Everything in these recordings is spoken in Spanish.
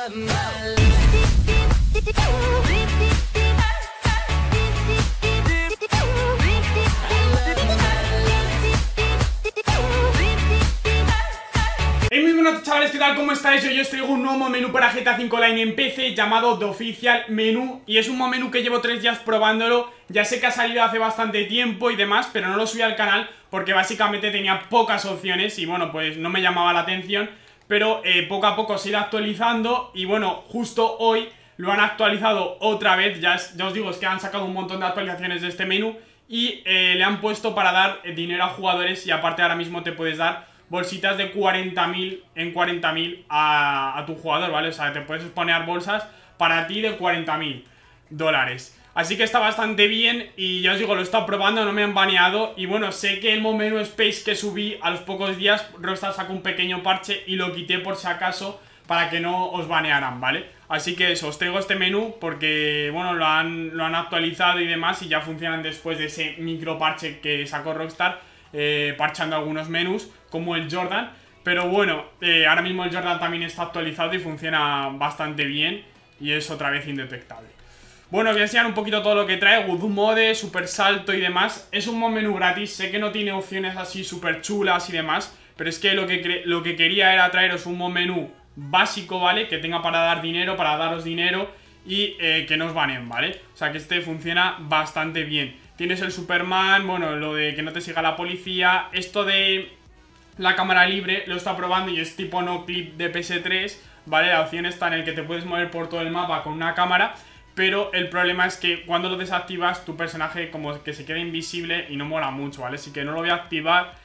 Muy buenas chavales, ¿qué tal? ¿Cómo estáis? Hoy os traigo un nuevo menú para GTA V Online en PC llamado The Official Menú. Y es un menú que llevo 3 días probándolo. Ya sé que ha salido hace bastante tiempo y demás, pero no lo subí al canal porque básicamente tenía pocas opciones y bueno, pues no me llamaba la atención. Pero poco a poco se ha ido actualizando y bueno, justo hoy lo han actualizado otra vez. Ya os digo, es que han sacado un montón de actualizaciones de este menú y le han puesto para dar dinero a jugadores y aparte ahora mismo te puedes dar bolsitas de 40.000 en 40.000 a tu jugador, ¿vale? O sea, te puedes poner bolsas para ti de 40.000 dólares. Así que está bastante bien y ya os digo, lo he estado probando, no me han baneado. Y bueno, sé que el menú Space que subí a los pocos días, Rockstar sacó un pequeño parche y lo quité por si acaso para que no os banearan, ¿vale? Así que eso, os traigo este menú porque, bueno, lo han actualizado y demás y ya funcionan después de ese micro parche que sacó Rockstar. Parchando algunos menús como el Jordan, pero bueno, ahora mismo el Jordan también está actualizado y funciona bastante bien y es otra vez indetectable. Bueno, voy a enseñar un poquito todo lo que trae, Good Mode, super salto y demás. Es un menú gratis, sé que no tiene opciones así súper chulas y demás, pero es que lo que quería era traeros un menú básico, ¿vale? Que tenga para dar dinero, para daros dinero y que no os baneen, ¿vale? O sea que este funciona bastante bien. Tienes el Superman, bueno, lo de que no te siga la policía. Esto de la cámara libre lo está probando y es tipo no clip de PS3, ¿vale? La opción está en el que te puedes mover por todo el mapa con una cámara, pero el problema es que cuando lo desactivas tu personaje como que se queda invisible y no mola mucho, ¿vale? Así que no lo voy a activar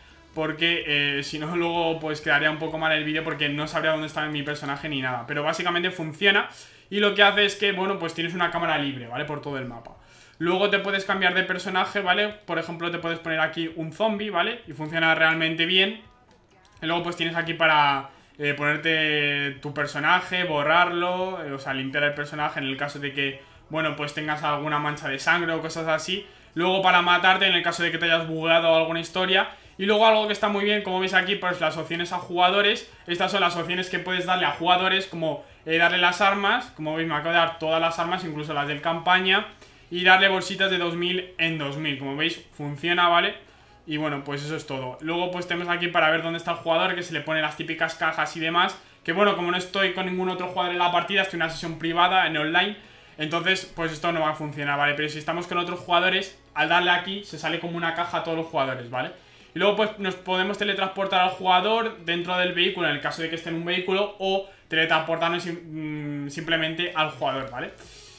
porque si no luego pues quedaría un poco mal el vídeo porque no sabría dónde está mi personaje ni nada. Pero básicamente funciona y lo que hace es que, bueno, pues tienes una cámara libre, ¿vale? Por todo el mapa. Luego te puedes cambiar de personaje, ¿vale? Por ejemplo, te puedes poner aquí un zombie, ¿vale? Y funciona realmente bien. Y luego pues tienes aquí para ponerte tu personaje, borrarlo, o sea, limpiar el personaje en el caso de que, bueno, pues tengas alguna mancha de sangre o cosas así. Luego para matarte en el caso de que te hayas bugueado alguna historia. Y luego algo que está muy bien, como veis aquí, pues las opciones a jugadores. Estas son las opciones que puedes darle a jugadores, como darle las armas. Como veis me acabo de dar todas las armas, incluso las del campaña. Y darle bolsitas de 2000 en 2000, como veis funciona, ¿vale? Y bueno, pues eso es todo. Luego pues tenemos aquí para ver dónde está el jugador, que se le pone las típicas cajas y demás. Que bueno, como no estoy con ningún otro jugador en la partida, estoy en una sesión privada, en online. Entonces pues esto no va a funcionar, ¿vale? Pero si estamos con otros jugadores, al darle aquí se sale como una caja a todos los jugadores, ¿vale? Y luego pues nos podemos teletransportar al jugador dentro del vehículo en el caso de que esté en un vehículo, o teletransportarnos simplemente al jugador, ¿vale?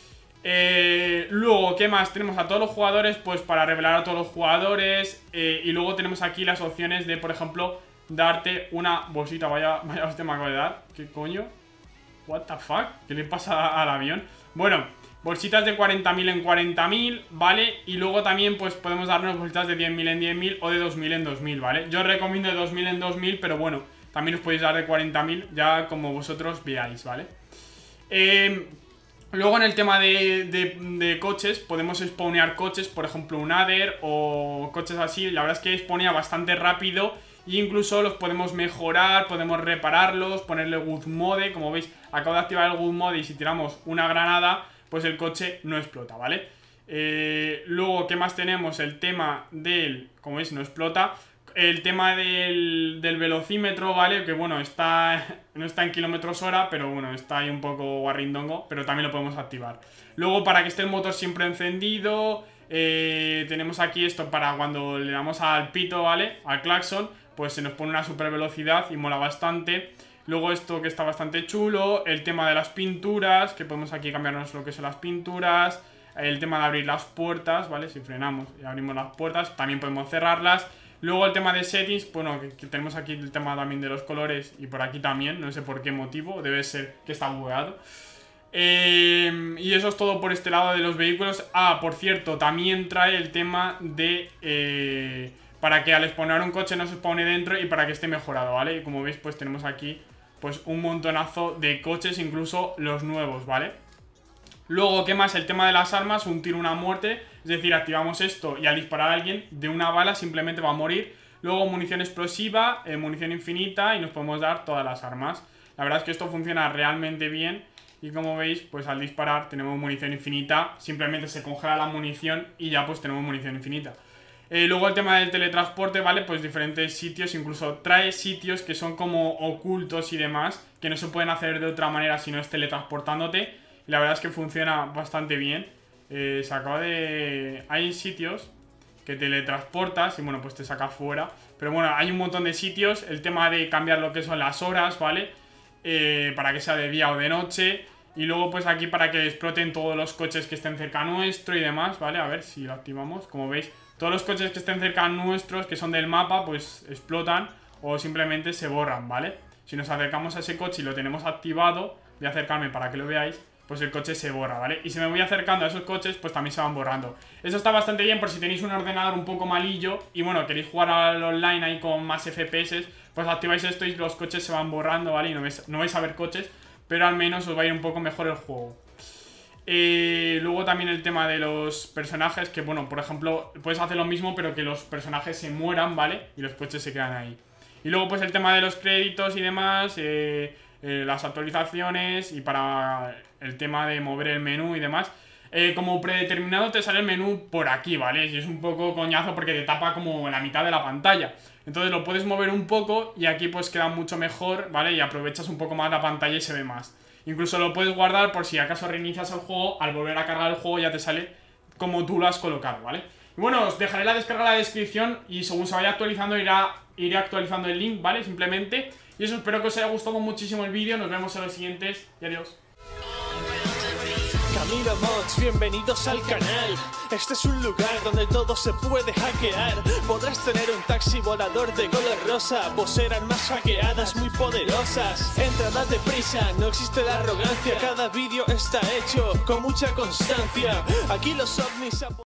Luego, ¿qué más? Tenemos a todos los jugadores, pues para revelar a todos los jugadores. Y luego tenemos aquí las opciones de, por ejemplo, darte una bolsita. Vaya hostia me acabo de dar. ¿Qué coño? What the fuck? ¿Qué le pasa al avión? Bueno, bolsitas de 40.000 en 40.000, ¿vale? Y luego también pues podemos darnos bolsitas de 10.000 en 10.000 o de 2.000 en 2.000, ¿vale? Yo os recomiendo de 2.000 en 2.000, pero bueno, también os podéis dar de 40.000, ya como vosotros veáis, ¿vale? Luego en el tema de coches, podemos spawnear coches, por ejemplo un Adder o coches así. La verdad es que spawnea bastante rápido e incluso los podemos mejorar, podemos repararlos, ponerle Good Mode. Como veis, acabo de activar el Good Mode y si tiramos una granada, pues el coche no explota, ¿vale? Luego, ¿qué más tenemos? El tema del, como veis, no explota. El tema del velocímetro, ¿vale? Que bueno, no está en kilómetros hora, pero bueno, está ahí un poco guarrindongo, pero también lo podemos activar. Luego, para que esté el motor siempre encendido, tenemos aquí esto para cuando le damos al pito, ¿vale? Al claxon, pues se nos pone una super velocidad y mola bastante. Luego esto que está bastante chulo, el tema de las pinturas, que podemos aquí cambiarnos lo que son las pinturas. El tema de abrir las puertas, ¿vale? Si frenamos y abrimos las puertas, también podemos cerrarlas. Luego el tema de settings, bueno, que tenemos aquí el tema también de los colores y por aquí también, no sé por qué motivo, debe ser que está bugueado. Y eso es todo por este lado de los vehículos. Ah, por cierto, también trae el tema de para que al spawnear un coche no se spawne dentro y para que esté mejorado, ¿vale? Y como veis, pues tenemos aquí pues un montonazo de coches, incluso los nuevos, ¿vale? Luego, ¿qué más? El tema de las armas, un tiro, una muerte. Es decir, activamos esto y al disparar a alguien de una bala simplemente va a morir. Luego munición explosiva, munición infinita y nos podemos dar todas las armas. La verdad es que esto funciona realmente bien Y como veis, pues al disparar tenemos munición infinita. Simplemente se congela la munición y ya pues tenemos munición infinita. Luego el tema del teletransporte, ¿vale? Pues diferentes sitios, incluso trae sitios que son como ocultos y demás, que no se pueden hacer de otra manera si no es teletransportándote. Y la verdad es que funciona bastante bien. Se acaba de... Hay sitios que teletransportas y bueno, pues te saca fuera. Pero bueno, hay un montón de sitios. El tema de cambiar lo que son las horas, ¿vale? Para que sea de día o de noche. Y luego pues aquí para que exploten todos los coches que estén cerca nuestro y demás, ¿vale? A ver si lo activamos, como veis. Todos los coches que estén cerca nuestros, que son del mapa, pues explotan o simplemente se borran, ¿vale? Si nos acercamos a ese coche y lo tenemos activado, voy a acercarme para que lo veáis, pues el coche se borra, ¿vale? Y si me voy acercando a esos coches, pues también se van borrando. Eso está bastante bien por si tenéis un ordenador un poco malillo y bueno, queréis jugar al online ahí con más FPS, pues activáis esto y los coches se van borrando, ¿vale? Y no vais a ver coches, pero al menos os va a ir un poco mejor el juego. Luego también el tema de los personajes, que bueno, por ejemplo, puedes hacer lo mismo pero que los personajes se mueran, ¿vale? Y los coches se quedan ahí. Y luego pues el tema de los créditos y demás, las actualizaciones y para el tema de mover el menú y demás. Como predeterminado te sale el menú por aquí, ¿vale? Y es un poco coñazo porque te tapa como la mitad de la pantalla. Entonces lo puedes mover un poco y aquí pues queda mucho mejor, ¿vale? Y aprovechas un poco más la pantalla y se ve más. Incluso lo puedes guardar por si acaso reinicias el juego, al volver a cargar el juego ya te sale como tú lo has colocado, ¿vale? Y bueno, os dejaré la descarga en la descripción y según se vaya actualizando iré actualizando el link, ¿vale? Simplemente. Y eso, espero que os haya gustado muchísimo el vídeo, nos vemos en los siguientes y adiós. Camilo Mods, bienvenidos al canal. Este es un lugar donde todo se puede hackear. Podrás tener un taxi volador de color rosa, poseer armas hackeadas muy poderosas. Entra, date prisa, no existe la arrogancia. Cada vídeo está hecho con mucha constancia. Aquí los ovnis